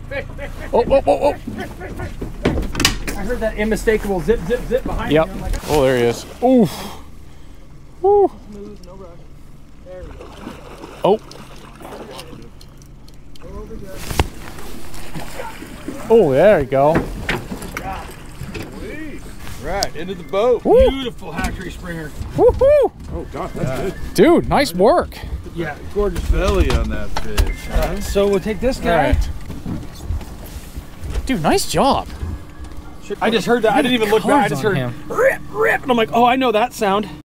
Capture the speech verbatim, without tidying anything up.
Oh, oh, oh, oh. I heard that unmistakable zip, zip, zip behind Yep. me. I'm like, Oh, there he is. Oof. Woo. smooth, no rush. There we go. Oh. Oh, there you go. Right, into the boat. Woo. Beautiful hatchery springer. Woohoo. Oh, God, that's good. Dude, nice work. Yeah, gorgeous. Belly on that fish. Right, so we'll take this guy. Right. Dude, nice job. I just heard that. I didn't even look back. I just Carves heard on him. rip, rip, and I'm like, oh, I know that sound.